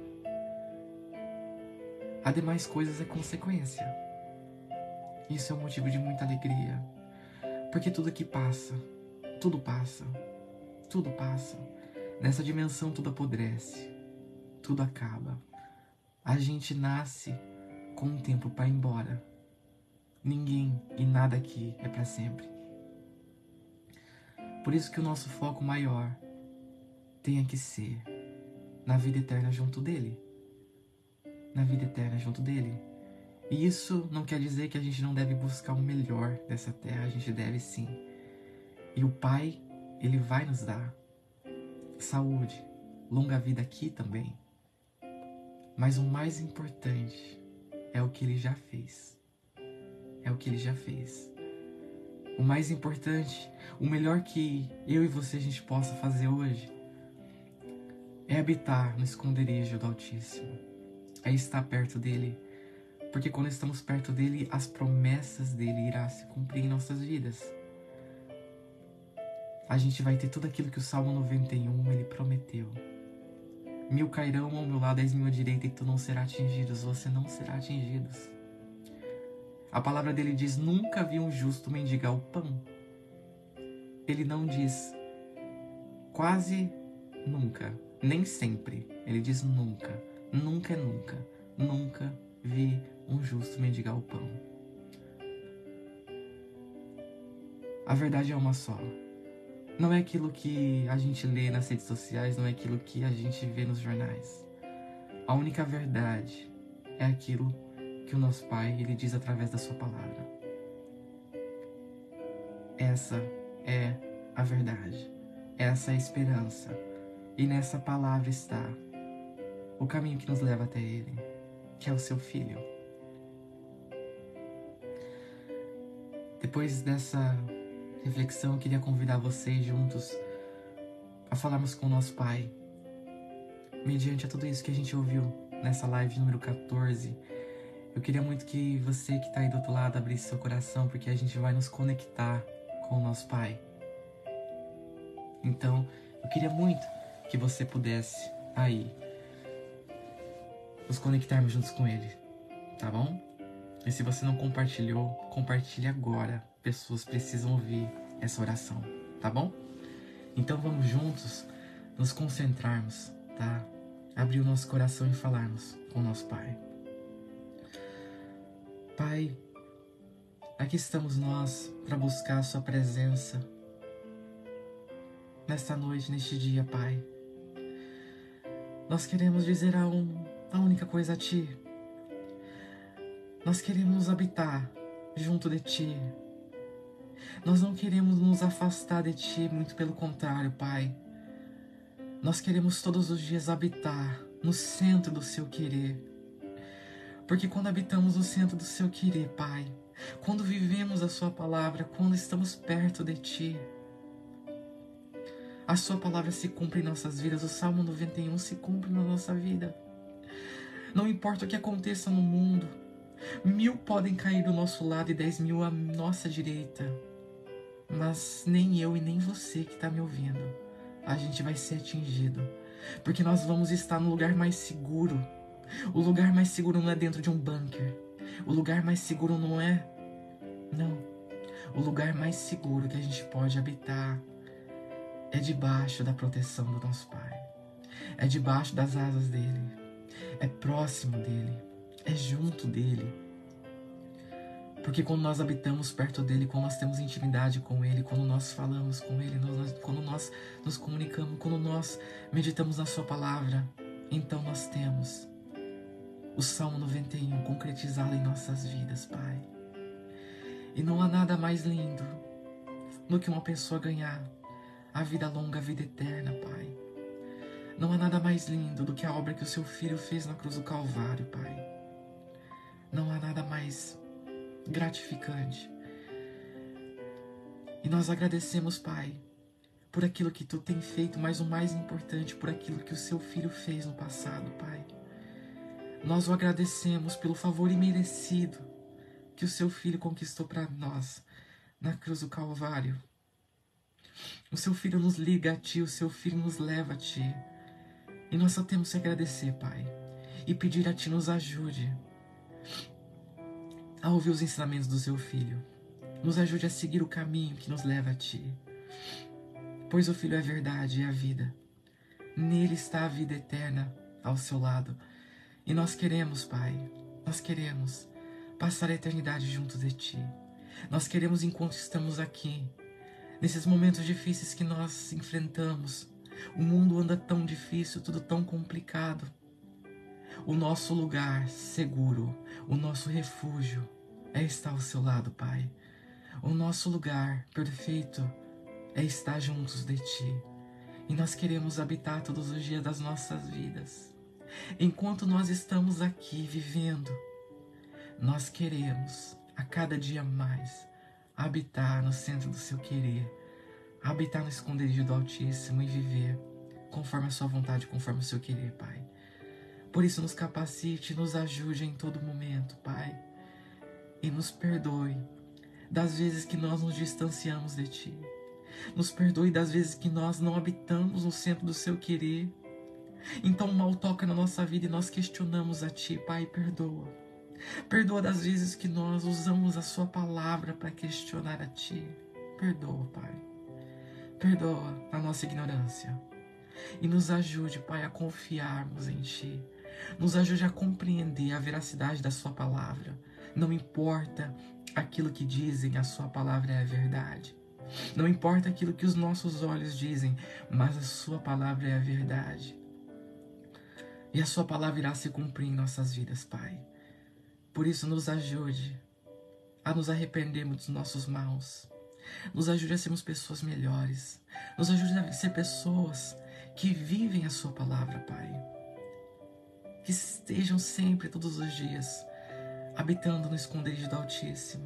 Ademais coisas é consequência. Isso é um motivo de muita alegria. Porque tudo que passa, tudo passa, tudo passa. Nessa dimensão tudo apodrece, tudo acaba. A gente nasce com um tempo para ir embora. Ninguém e nada aqui é para sempre. Por isso que o nosso foco maior tenha que ser na vida eterna junto dele. Na vida eterna junto dele. E isso não quer dizer que a gente não deve buscar o melhor dessa terra, a gente deve sim. E o Pai, Ele vai nos dar saúde, longa vida aqui também. Mas o mais importante é o que Ele já fez. É o que Ele já fez. O mais importante, o melhor que eu e você a gente possa fazer hoje é habitar no esconderijo do Altíssimo. É estar perto dEle. Porque quando estamos perto dele, as promessas dele irão se cumprir em nossas vidas. A gente vai ter tudo aquilo que o Salmo noventa e um ele prometeu. Mil cairão ao meu lado, dez mil à direita, e tu não será atingido. Você não será atingido. A palavra dele diz, nunca vi um justo mendigar o pão. Ele não diz quase nunca, nem sempre. Ele diz nunca, nunca é nunca, nunca vi um justo mendigar o pão. A verdade é uma só. Não é aquilo que a gente lê nas redes sociais, não é aquilo que a gente vê nos jornais. A única verdade é aquilo que o nosso Pai ele diz através da sua palavra. Essa é a verdade. Essa é a esperança. E nessa palavra está o caminho que nos leva até Ele, que é o seu Filho. Depois dessa reflexão, eu queria convidar vocês juntos a falarmos com o nosso Pai, mediante a tudo isso que a gente ouviu nessa live número quatorze. Eu queria muito que você que está aí do outro lado abrisse seu coração, porque a gente vai nos conectar com o nosso Pai. Então, eu queria muito que você pudesse aí nos conectarmos juntos com Ele, tá bom? E se você não compartilhou, compartilhe agora. Pessoas precisam ouvir essa oração, tá bom? Então vamos juntos nos concentrarmos, tá? Abrir o nosso coração e falarmos com o nosso Pai. Pai, aqui estamos nós para buscar a sua presença nesta noite, neste dia, Pai. Nós queremos dizer a, um, a única coisa a Ti. Nós queremos habitar junto de Ti. Nós não queremos nos afastar de Ti, muito pelo contrário, Pai. Nós queremos todos os dias habitar no centro do Seu querer. Porque quando habitamos no centro do Seu querer, Pai, quando vivemos a Sua palavra, quando estamos perto de Ti, a Sua palavra se cumpre em nossas vidas. O Salmo noventa e um se cumpre na nossa vida. Não importa o que aconteça no mundo, mil podem cair do nosso lado e dez mil à nossa direita, mas nem eu e nem você que está me ouvindo, a gente vai ser atingido, porque nós vamos estar no lugar mais seguro. O lugar mais seguro não é dentro de um bunker. O lugar mais seguro não é... Não. O lugar mais seguro que a gente pode habitar é debaixo da proteção do nosso Pai. É debaixo das asas dele. É próximo dele. É junto dele. Porque quando nós habitamos perto dele, quando nós temos intimidade com ele, quando nós falamos com ele, nós, quando nós nos comunicamos, quando nós meditamos na sua palavra, então nós temos o Salmo noventa e um concretizado em nossas vidas, Pai. E não há nada mais lindo do que uma pessoa ganhar a vida longa, a vida eterna, Pai. Não há nada mais lindo do que a obra que o Seu Filho fez na cruz do Calvário, Pai. Não há nada mais gratificante. E nós agradecemos, Pai, por aquilo que Tu tem feito, mas o mais importante, por aquilo que o Seu Filho fez no passado, Pai. Nós o agradecemos pelo favor imerecido que o Seu Filho conquistou para nós na cruz do Calvário. O Seu Filho nos liga a Ti, o Seu Filho nos leva a Ti. E nós só temos que agradecer, Pai, e pedir a Ti nos ajude a ouvir os ensinamentos do Seu Filho. Nos ajude a seguir o caminho que nos leva a Ti. Pois o Filho é a verdade e a vida. Nele está a vida eterna ao Seu lado. E nós queremos, Pai, nós queremos passar a eternidade junto de Ti. Nós queremos, enquanto estamos aqui, nesses momentos difíceis que nós enfrentamos, o mundo anda tão difícil, tudo tão complicado. O nosso lugar seguro, o nosso refúgio é estar ao Seu lado, Pai. O nosso lugar perfeito é estar juntos de Ti. E nós queremos habitar todos os dias das nossas vidas. Enquanto nós estamos aqui vivendo, nós queremos a cada dia mais habitar no centro do Seu querer, habitar no esconderijo do Altíssimo e viver conforme a Sua vontade, conforme o Seu querer, Pai. Por isso nos capacite, nos ajude em todo momento, Pai, e nos perdoe das vezes que nós nos distanciamos de Ti. Nos perdoe das vezes que nós não habitamos no centro do Seu querer. Então o mal toca na nossa vida e nós questionamos a Ti, Pai, perdoa. Perdoa das vezes que nós usamos a Sua palavra para questionar a Ti. Perdoa, Pai. Perdoa a nossa ignorância. E nos ajude, Pai, a confiarmos em Ti. Nos ajude a compreender a veracidade da Sua palavra. Não importa aquilo que dizem, a Sua palavra é a verdade. Não importa aquilo que os nossos olhos dizem, mas a Sua palavra é a verdade. E a Sua palavra irá se cumprir em nossas vidas, Pai. Por isso, nos ajude a nos arrependermos dos nossos maus. Nos ajude a sermos pessoas melhores. Nos ajude a ser pessoas que vivem a Sua palavra, Pai. Que estejam sempre, todos os dias, habitando no esconderijo do Altíssimo.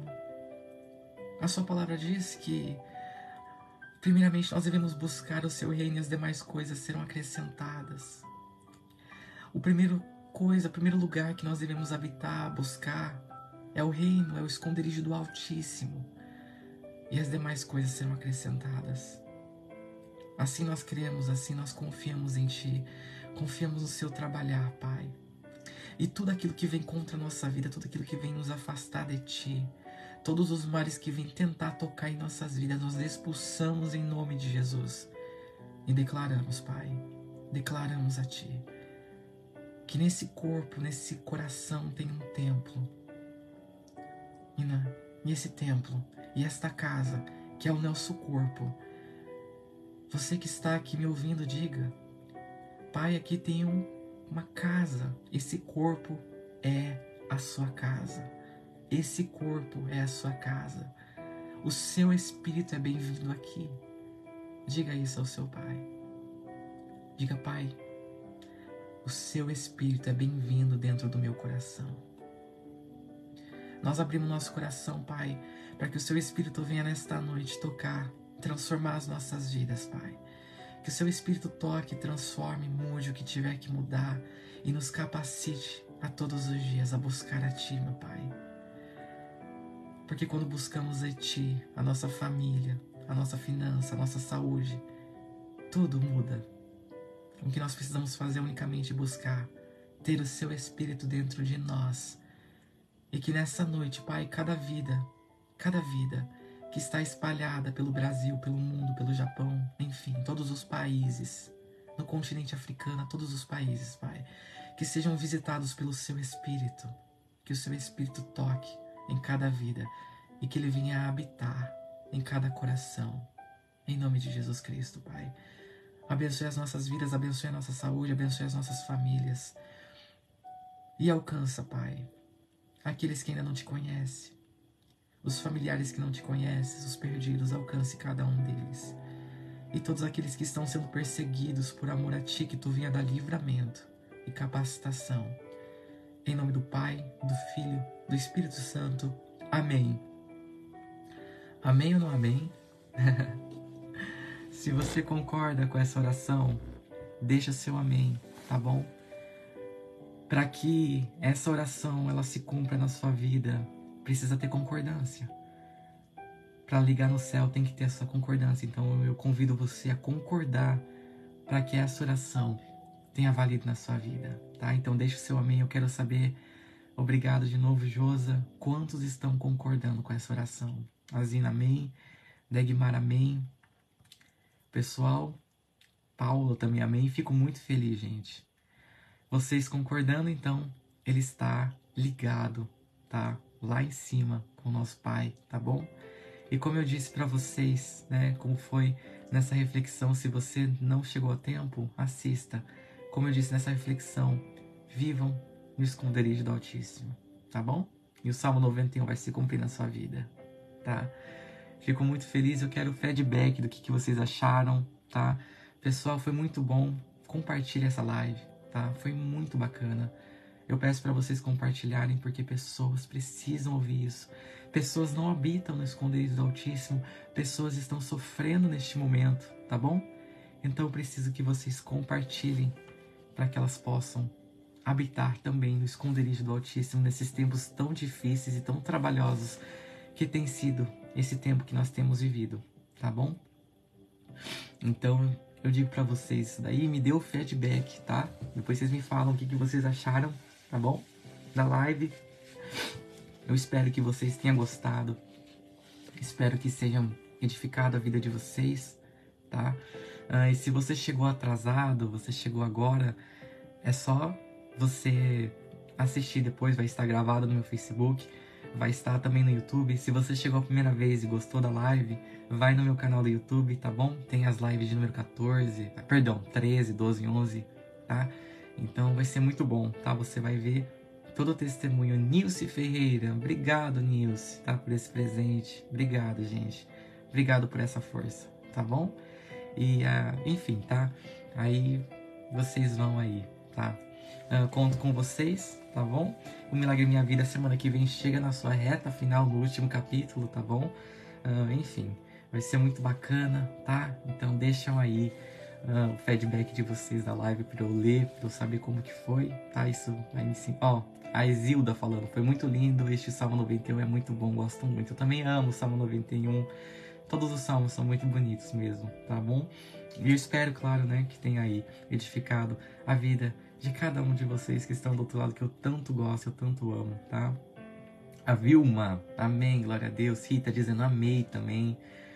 A Sua palavra diz que, primeiramente, nós devemos buscar o Seu reino e as demais coisas serão acrescentadas. O primeiro coisa, o primeiro lugar que nós devemos habitar, buscar, é o reino, é o esconderijo do Altíssimo. E as demais coisas serão acrescentadas. Assim nós cremos, assim nós confiamos em Ti, confiamos no Seu trabalhar, Pai. E tudo aquilo que vem contra a nossa vida, tudo aquilo que vem nos afastar de Ti, todos os males que vêm tentar tocar em nossas vidas, nós expulsamos em nome de Jesus. E declaramos, Pai, declaramos a Ti, que nesse corpo, nesse coração tem um templo. E, na, e esse templo, e esta casa, que é o nosso corpo. Você que está aqui me ouvindo, diga: Pai, aqui tem um, uma casa. Esse corpo é a sua casa. Esse corpo é a sua casa. O seu espírito é bem-vindo aqui. Diga isso ao seu Pai. Diga: Pai, o seu espírito é bem-vindo dentro do meu coração. Nós abrimos nosso coração, Pai, para que o seu espírito venha nesta noite tocar, transformar as nossas vidas, Pai. Que o seu espírito toque, transforme, mude o que tiver que mudar e nos capacite a todos os dias a buscar a Ti, meu Pai. Porque quando buscamos a Ti, a nossa família, a nossa finança, a nossa saúde, tudo muda. O que nós precisamos fazer é unicamente buscar ter o seu espírito dentro de nós. E que nessa noite, Pai, cada vida, cada vida que está espalhada pelo Brasil, pelo mundo, pelo Japão, enfim, todos os países, no continente africano, todos os países, Pai, que sejam visitados pelo Seu Espírito, que o Seu Espírito toque em cada vida e que Ele venha habitar em cada coração, em nome de Jesus Cristo, Pai. Abençoe as nossas vidas, abençoe a nossa saúde, abençoe as nossas famílias e alcança, Pai, aqueles que ainda não Te conhecem, os familiares que não Te conhecem, os perdidos, alcance cada um deles. E todos aqueles que estão sendo perseguidos por amor a Ti, que Tu venha dar livramento e capacitação. Em nome do Pai, do Filho, do Espírito Santo. Amém. Amém ou não amém? Se você concorda com essa oração, deixa seu amém, tá bom? Para que essa oração ela se cumpra na sua vida, precisa ter concordância. Para ligar no céu tem que ter essa concordância. Então eu convido você a concordar para que essa oração tenha valido na sua vida, tá? Então deixa o seu amém, eu quero saber. Obrigado de novo, Josa. Quantos estão concordando com essa oração? Azina, amém. Degmar, amém. Pessoal, Paulo também, amém. Fico muito feliz, gente. Vocês concordando, então, ele está ligado, tá? Lá em cima com o nosso Pai, tá bom? E como eu disse para vocês, né, como foi nessa reflexão, se você não chegou a tempo, assista. Como eu disse nessa reflexão, vivam no esconderijo do Altíssimo, tá bom? E o Salmo noventa e um vai se cumprir na sua vida, tá? Fico muito feliz, eu quero feedback do que, que vocês acharam, tá? Pessoal, foi muito bom, compartilhe essa live, tá? Foi muito bacana. Eu peço para vocês compartilharem porque pessoas precisam ouvir isso. Pessoas não habitam no esconderijo do Altíssimo, pessoas estão sofrendo neste momento, tá bom? Então eu preciso que vocês compartilhem para que elas possam habitar também no esconderijo do Altíssimo nesses tempos tão difíceis e tão trabalhosos que tem sido esse tempo que nós temos vivido, tá bom? Então eu digo para vocês isso daí, me dê o feedback, tá? Depois vocês me falam o que, que vocês acharam, tá bom? Da live. Eu espero que vocês tenham gostado. Espero que sejam edificado a vida de vocês, tá? Ah, e se você chegou atrasado, você chegou agora, é só você assistir depois, vai estar gravado no meu Facebook, vai estar também no YouTube. Se você chegou a primeira vez e gostou da live, vai no meu canal do YouTube, tá bom? Tem as lives de número quatorze, perdão, treze, doze, onze, tá? Então vai ser muito bom, tá? Você vai ver todo o testemunho. Nilce Ferreira, obrigado, Nilce, tá? Por esse presente. Obrigado, gente. Obrigado por essa força, tá bom? E, uh, enfim, tá? Aí vocês vão aí, tá? Uh, conto com vocês, tá bom? O Milagre Minha Vida semana que vem chega na sua reta final, no último capítulo, tá bom? Uh, enfim, vai ser muito bacana, tá? Então deixam aí uh, o feedback de vocês da live para eu ler, para eu saber como que foi, tá? Isso vai me ensinar. Ó, a Isilda falando, foi muito lindo, este Salmo noventa e um é muito bom, gosto muito. Eu também amo o Salmo noventa e um, todos os salmos são muito bonitos mesmo, tá bom? E eu espero, claro, né, que tenha aí edificado a vida de cada um de vocês que estão do outro lado, que eu tanto gosto, eu tanto amo, tá? A Vilma, amém, glória a Deus. Rita dizendo amém também.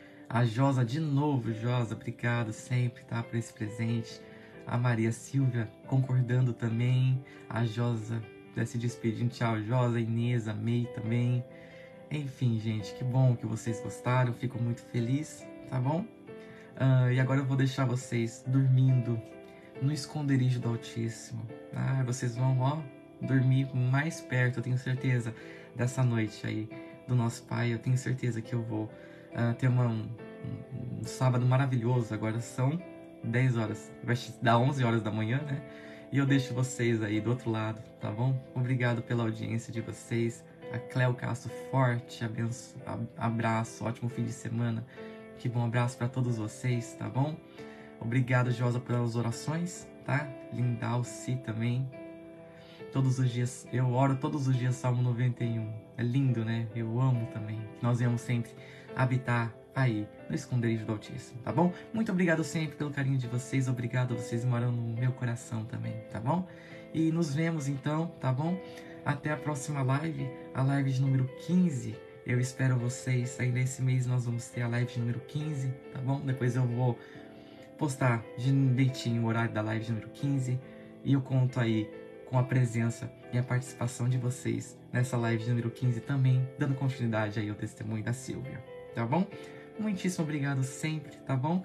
A Josa, de novo, Josa, obrigado sempre, tá, por esse presente. A Maria Silvia concordando também. A Josa se despedindo, tchau, Josa. Inês, amei também. Enfim, gente, que bom que vocês gostaram, fico muito feliz, tá bom? Uh, e agora eu vou deixar vocês dormindo no esconderijo do Altíssimo. Ah, vocês vão, ó, dormir mais perto, eu tenho certeza, dessa noite aí do nosso Pai. Eu tenho certeza que eu vou uh, ter uma, um, um, um sábado maravilhoso. Agora são dez horas, vai dar onze horas da manhã, né? E eu deixo vocês aí do outro lado, tá bom? Obrigado pela audiência de vocês. A Cleo Castro, forte abenço, abraço, ótimo fim de semana. Que bom, abraço para todos vocês, tá bom? Obrigado, Josa, pelas orações, tá? Lindalci também. Todos os dias, eu oro todos os dias Salmo noventa e um. É lindo, né? Eu amo também. Nós venhamos sempre habitar aí, no esconderijo do Altíssimo, tá bom? Muito obrigado sempre pelo carinho de vocês. Obrigado, vocês moram no meu coração também, tá bom? E nos vemos então, tá bom? Até a próxima live, a live de número quinze. Eu espero vocês. Ainda esse mês nós vamos ter a live de número quinze, tá bom? Depois eu vou postar direitinho o horário da live de número quinze. E eu conto aí com a presença e a participação de vocês nessa live de número quinze também, dando continuidade aí ao testemunho da Silvia, tá bom? Muitíssimo obrigado sempre, tá bom?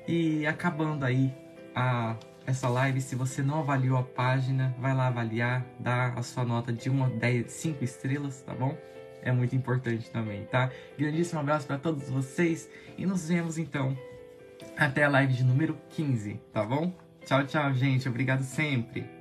E acabando aí a, essa live, se você não avaliou a página, vai lá avaliar, dá a sua nota de um a dez, cinco estrelas, tá bom? É muito importante também, tá? Grandíssimo abraço para todos vocês e nos vemos então até a live de número quinze, tá bom? Tchau, tchau, gente. Obrigado sempre.